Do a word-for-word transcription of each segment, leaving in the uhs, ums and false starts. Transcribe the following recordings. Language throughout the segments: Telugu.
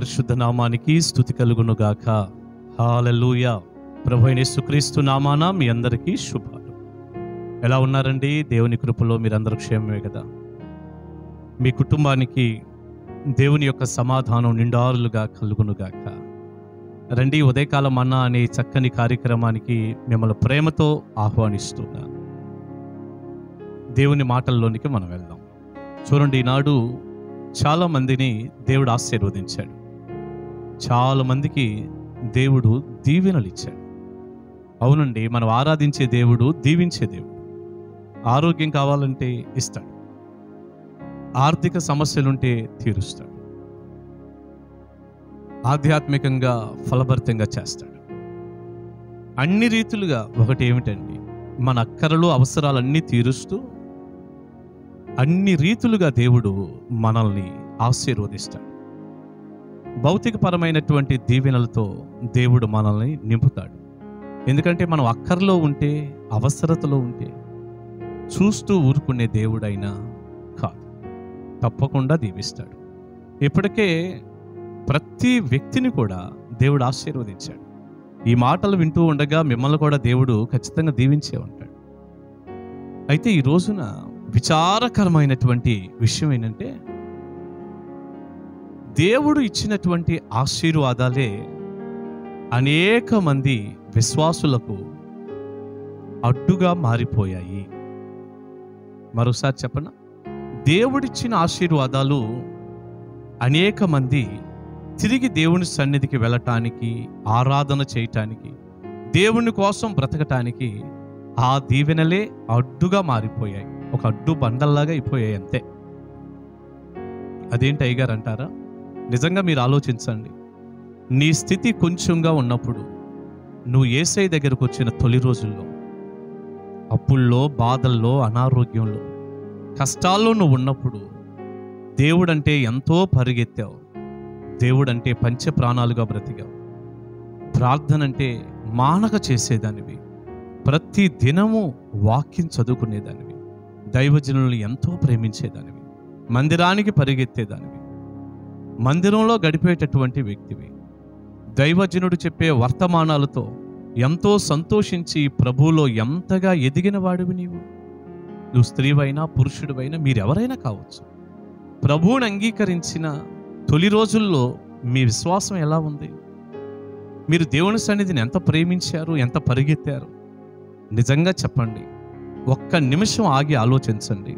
పరిశుద్ధ నామానికి స్తుతి కలుగును గాక. హల్లెలూయా. ప్రభువైన యేసుక్రీస్తు నామాన మీ అందరికీ శుభాలు. ఎలా ఉన్నారండి? దేవుని కృపలో మీరందరూ క్షేమమే కదా? మీ కుటుంబానికి దేవుని యొక్క సమాధానం నిండారులుగా కలుగును గాక. రండి, ఉదయకాల మన్నా అనే చక్కని కార్యక్రమానికి మిమ్మల్ని ప్రేమతో ఆహ్వానిస్తున్నాను. దేవుని మాటల్లోనికి మనం వెళ్దాం. చూడండి, ఈనాడు చాలా మందిని దేవుడు ఆశీర్వదించాడు. చాలా మందికి దేవుడు దీవెనలు ఇచ్చాడు. అవునండి, మనం ఆరాధించే దేవుడు దీవించే దేవుడు. ఆరోగ్యం కావాలంటే ఇస్తాడు, ఆర్థిక సమస్యలుంటే తీరుస్తాడు, ఆధ్యాత్మికంగా ఫలభరితంగా చేస్తాడు. అన్ని రీతులుగా ఒకటి ఏమిటండి, మన అక్కరలు అవసరాలన్నీ తీరుస్తూ అన్ని రీతులుగా దేవుడు మనల్ని ఆశీర్వదిస్తాడు. భౌతికపరమైనటువంటి దీవెనలతో దేవుడు మనల్ని నింపుతాడు. ఎందుకంటే మనం అక్కర్లో ఉంటే, అవసరతలో ఉంటే చూస్తూ ఊరుకునే దేవుడైనా కాదు, తప్పకుండా దీవిస్తాడు. ఇప్పటికే ప్రతి వ్యక్తిని కూడా దేవుడు ఆశీర్వదించాడు. ఈ మాటలు వింటూ ఉండగా మిమ్మల్ని కూడా దేవుడు ఖచ్చితంగా దీవించే ఉంటాడు. అయితే ఈ రోజున విచారకరమైనటువంటి విషయం ఏంటంటే, దేవుడు ఇచ్చినటువంటి ఆశీర్వాదాలే అనేక మంది విశ్వాసులకు అడ్డుగా మారిపోయాయి. మరోసారి చెప్పనా? దేవుడిచ్చిన ఆశీర్వాదాలు అనేక మంది తిరిగి దేవుని సన్నిధికి వెళ్ళటానికి, ఆరాధన చేయటానికి, దేవుని కోసం బ్రతకటానికి ఆ దీవెనలే అడ్డుగా మారిపోయాయి. ఒక అడ్డు బండల్లాగా అయిపోయాయి అంతే. అదేంటి అయ్యగారు అంటారా? నిజంగా మీరు ఆలోచించండి. నీ స్థితి కొంచెంగా ఉన్నప్పుడు, నువ్వు యేసయ్య దగ్గరకు వచ్చిన తొలి రోజుల్లో, అప్పుల్లో, బాధల్లో, అనారోగ్యంలో, కష్టాల్లో నువ్వు ఉన్నప్పుడు దేవుడంటే ఎంతో పరిగెత్తావు. దేవుడంటే పంచ ప్రాణాలుగా బ్రతికావు. ప్రార్థన అంటే మానక చేసేదానివి. ప్రతి దినము వాక్యం చదువుకునేదానివి. దైవజనులను ఎంతో ప్రేమించేదానివి. మందిరానికి పరిగెత్తేదానివి. మందిరంలో గడిపేటటువంటి వ్యక్తివి. దైవజనుడు చెప్పే వర్తమానాలతో ఎంతో సంతోషించి ప్రభువులో ఎంతగా ఎదిగిన వాడివి నీవు. నువ్వు స్త్రీవైనా పురుషుడివైనా, మీరెవరైనా కావచ్చు. ప్రభువుని అంగీకరించిన తొలి రోజుల్లో మీ విశ్వాసం ఎలా ఉంది? మీరు దేవుని సన్నిధిని ఎంత ప్రేమించారు, ఎంత పరిగెత్తారు? నిజంగా చెప్పండి, ఒక్క నిమిషం ఆగి ఆలోచించండి.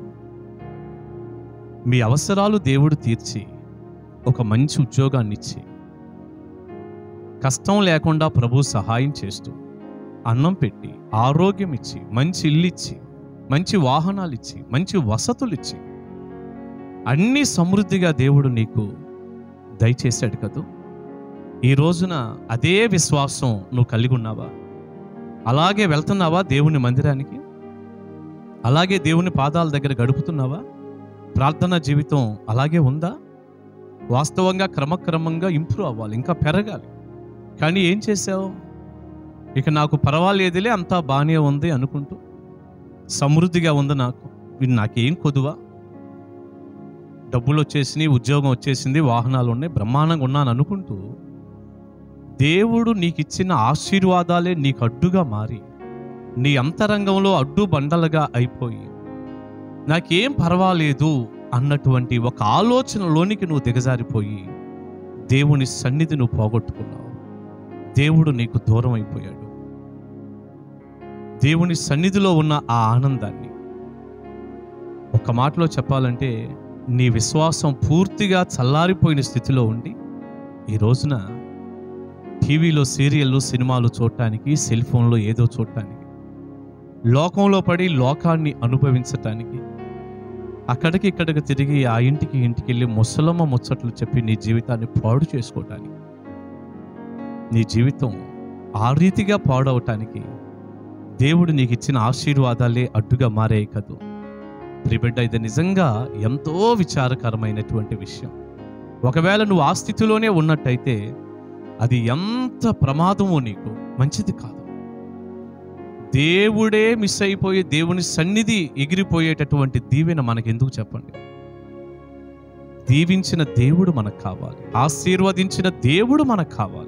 మీ అవసరాలు దేవుడు తీర్చి, ఒక మంచి ఉద్యోగాన్ని ఇచ్చి, కష్టం లేకుండా ప్రభు సహాయం చేస్తూ, అన్నం పెట్టి, ఆరోగ్యం ఇచ్చి, మంచి ఇల్లు ఇచ్చి, మంచి వాహనాలు ఇచ్చి, మంచి వసతులు ఇచ్చి, అన్నీ సమృద్ధిగా దేవుడు నీకు దయచేశాడు కదూ. ఈ రోజున అదే విశ్వాసం నువ్వు కలిగి ఉన్నావా? అలాగే వెళ్తున్నావా దేవుని మందిరానికి? అలాగే దేవుని పాదాల దగ్గర గడుపుతున్నావా? ప్రార్థనా జీవితం అలాగే ఉందా? వాస్తవంగా క్రమక్రమంగా ఇంప్రూవ్ అవ్వాలి, ఇంకా పెరగాలి. కానీ ఏం చేసావు? ఇక నాకు పర్వాలేదులే, అంతా బాగానే ఉంది అనుకుంటూ, సమృద్ధిగా ఉంది, నాకు నాకేం కొదువా, డబ్బులు వచ్చేసినాయి, ఉద్యోగం వచ్చేసింది, వాహనాలు ఉన్నాయి, బ్రహ్మాండంగా ఉన్నాను అనుకుంటూ, దేవుడు నీకు ఇచ్చిన ఆశీర్వాదాలే నీకు అడ్డుగా మారి, నీ అంతరంగంలో అడ్డు బండలుగా అయిపోయి, నాకేం పర్వాలేదు అన్నటువంటి ఒక ఆలోచనలోనికి నువ్వు దిగజారిపోయి దేవుని సన్నిధి నువ్వు పోగొట్టుకున్నావు. దేవుడు నీకు దూరం అయిపోయాడు. దేవుని సన్నిధిలో ఉన్న ఆ ఆనందాన్ని, ఒక మాటలో చెప్పాలంటే, నీ విశ్వాసం పూర్తిగా చల్లారిపోయిన స్థితిలో ఉండి, ఈ రోజున టీవీలో సీరియళ్ళు, సినిమాలు చూడటానికి, సెల్ ఫోన్లో ఏదో చూడటానికి, లోకంలో పడి లోకాన్ని అనుభవించటానికి, అక్కడికి ఇక్కడికి తిరిగి ఆ ఇంటికి ఇంటికి వెళ్ళి ముసలమ్మ ముచ్చట్లు చెప్పి నీ జీవితాన్ని పాడు చేసుకోవటానికి, నీ జీవితం ఆ రీతిగా పాడవటానికి దేవుడు నీకు ఇచ్చిన ఆశీర్వాదాలే అడ్డుగా మారాయి కదూ. ప్రియబిడ్డ, ఇది నిజంగా ఎంతో విచారకరమైనటువంటి విషయం. ఒకవేళ నువ్వు ఆ స్థితిలోనే ఉన్నట్టయితే అది ఎంత ప్రమాదమో, నీకు మంచిది కాదు. దేవుడే మిస్ అయిపోయి దేవుని సన్నిధి ఎగిరిపోయేటటువంటి దీవెన మనకెందుకు చెప్పండి? దీవించిన దేవుడు మనకు కావాలి, ఆశీర్వదించిన దేవుడు మనకు కావాలి.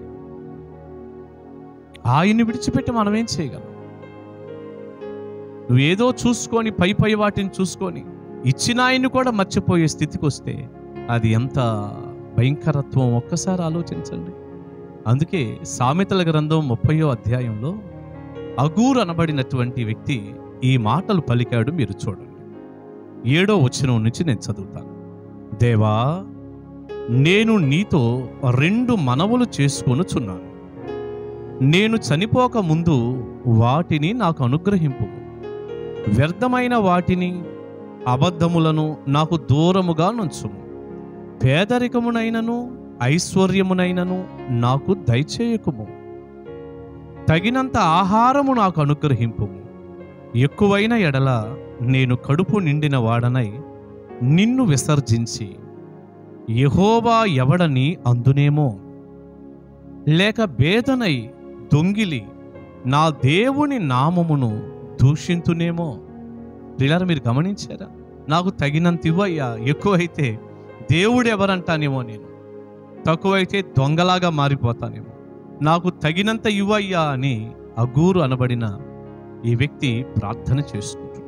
ఆయన్ని విడిచిపెట్టి మనం ఏం చేయగలం? నువ్వేదో చూసుకొని పై పై వాటిని చూసుకొని ఇచ్చిన ఆయన్ని కూడా మర్చిపోయే స్థితికి వస్తే అది ఎంత భయంకరత్వం ఒక్కసారి ఆలోచించండి. అందుకే సామెతల గ్రంథం ముప్పయో అధ్యాయంలో అగూర్ అనబడినటువంటి వ్యక్తి ఈ మాటలు పలికాడు. మీరు చూడండి, ఏడో వచనం నుంచి నేను చదువుతాను. దేవా, నేను నీతో రెండు మనవులు చేసుకొనుచున్నాను. నేను చనిపోక ముందు వాటిని నాకు అనుగ్రహింపు. వ్యర్థమైన వాటిని, అబద్ధములను నాకు దూరముగా నుంచుము. పేదరికమునైనను ఐశ్వర్యమునైనను నాకు దయచేయకుము. తగినంత ఆహారము నాకు అనుగ్రహింపుము. ఎక్కువైన ఎడల నేను కడుపు నిండిన వాడనై నిన్ను విసర్జించి యెహోవా ఎవడని అందునేమో, లేక బేదనై దొంగిలి నా దేవుని నామమును దూషింతునేమో. ఇలా మీరు గమనించారా? నాకు తగినంత ఇవ్వయ్యా, ఎక్కువైతే దేవుడు ఎవరంటానేమో, నేను తక్కువైతే దొంగలాగా మారిపోతానేమో, నాకు తగినంత ఇవ్వయ్యా అని అగూరు అనబడిన ఈ వ్యక్తి ప్రార్థన చేసుకుంటున్నాడు.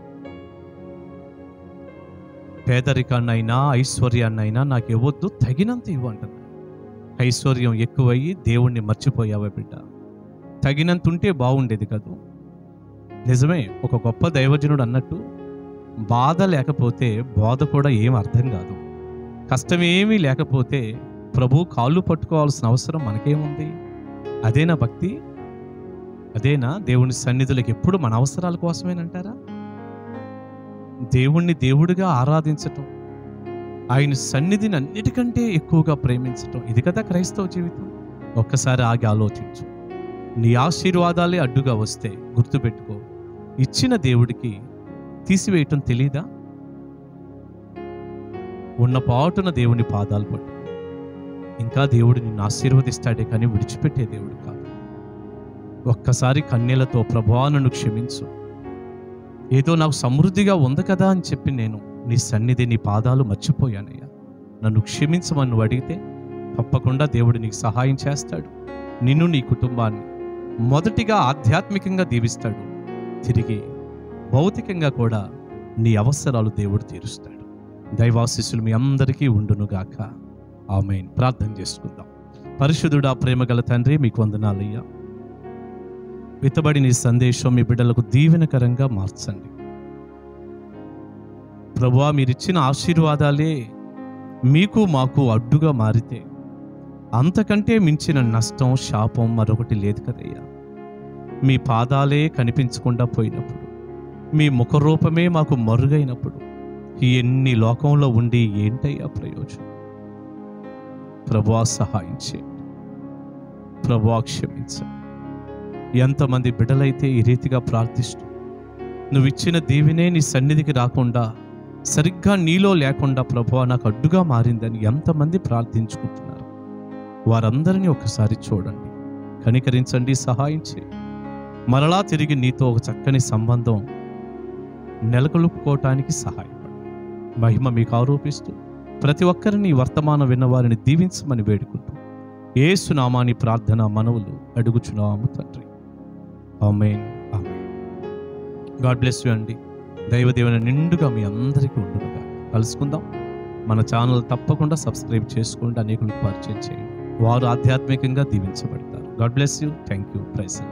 పేదరికాన్నైనా ఐశ్వర్యాన్నైనా నాకు ఇవ్వద్దు, తగినంత ఇవ్వంటున్నాడు. ఐశ్వర్యం ఎక్కువయ్యి దేవుణ్ణి మర్చిపోయావా బిడ్డ? తగినంత ఉంటే బాగుండేది కదా. నిజమే, ఒక గొప్ప దైవజనుడు అన్నట్టు, బాధ లేకపోతే బోధ కూడా ఏం అర్థం కాదు. కష్టమేమీ లేకపోతే ప్రభు కాళ్ళు పట్టుకోవాల్సిన అవసరం మనకేముంది? అదేనా భక్తి? అదేనా దేవుని సన్నిధులకు ఎప్పుడు మన అవసరాల కోసమేనంటారా? దేవుణ్ణి దేవుడిగా ఆరాధించటం, ఆయన సన్నిధిని అన్నిటికంటే ఎక్కువగా ప్రేమించటం, ఇది కదా క్రైస్తవ జీవితం. ఒక్కసారి ఆగి ఆలోచించు. నీ ఆశీర్వాదాలే అడ్డుగా వస్తే గుర్తుపెట్టుకో, ఇచ్చిన దేవుడికి తీసివేయటం తెలీదా? ఉన్న పాటున దేవుని పాదాలు పట్టు. ఇంకా దేవుడు నిన్ను ఆశీర్వదిస్తాడే కానీ విడిచిపెట్టే దేవుడు కాదు. ఒక్కసారి కన్నీళ్లతో ప్రభువా నన్ను క్షమించు, ఏదో నాకు సమృద్ధిగా ఉంది కదా అని చెప్పి నేను నీ సన్నిధి, నీ పాదాలు మర్చిపోయానయ్యా, నన్ను క్షమించమని నువ్వు అడిగితే తప్పకుండా దేవుడు నీకు సహాయం చేస్తాడు. నిన్ను, నీ కుటుంబాన్ని మొదటిగా ఆధ్యాత్మికంగా దీవిస్తాడు, తిరిగి భౌతికంగా కూడా నీ అవసరాలు దేవుడు తీరుస్తాడు. దైవాశీస్సులు మీ అందరికీ ఉండునుగాక. ఆమేన్. ప్రార్థన చేసుకుందాం. పరిశుద్ధుడా, ప్రేమగల తండ్రి, మీకు వందనాలయ్యా. విత్తబడిన ఈ సందేశం మీ బిడ్డలకు దీవెనకరంగా మార్చండి ప్రభువా. మీరిచ్చిన ఆశీర్వాదాలే మీకు మాకు అడ్డుగా మారితే అంతకంటే మించిన నష్టం, శాపం మరొకటి లేదు కదయ్యా. మీ పాదాలే కనిపించకుండా పోయినప్పుడు, మీ ముఖరూపమే మాకు మరుగైనప్పుడు ఎన్ని లోకంలో ఉండి ఏంటయ్యా ప్రయోజనం? ప్రభువా సహాయం చేయండి, ప్రభువా క్షమించండి. ఎంతమంది బిడ్డలైతే ఈ రీతిగా ప్రార్థిస్తూ నువ్వు ఇచ్చిన దీవెనే నీ సన్నిధికి రాకుండా, సరిగ్గా నీలో లేకుండా ప్రభువా నాకు అడ్డుగా మారిందని ఎంతమంది ప్రార్థించుకుంటున్నారు, వారందరినీ ఒకసారి చూడండి, కనికరించండి, సహాయం చేయండి. మరలా తిరిగి నీతో ఒక చక్కని సంబంధం నెలకొల్పుకోవటానికి సహాయపడండి. మహిమ మీకు ఆరోపిస్తూ ప్రతి ఒక్కరిని వర్తమానం విన్నవారిని దీవించమని వేడుకుంటూ యేసు నామాని ప్రార్థన మనవులు అడుగుచున్నాము తండ్రి. Amen, amen. God bless you అండి. దైవదేవుని నిండుగా మీ అందరికీ ఉండునుగా. కలుసుకుందాం. మన ఛానల్ తప్పకుండా సబ్స్క్రైబ్ చేసుకోండి, అనేకులకు పరిచయం చేయండి. వారు ఆధ్యాత్మికంగా దీవించబడతారు. God bless you. Thank you. Praise.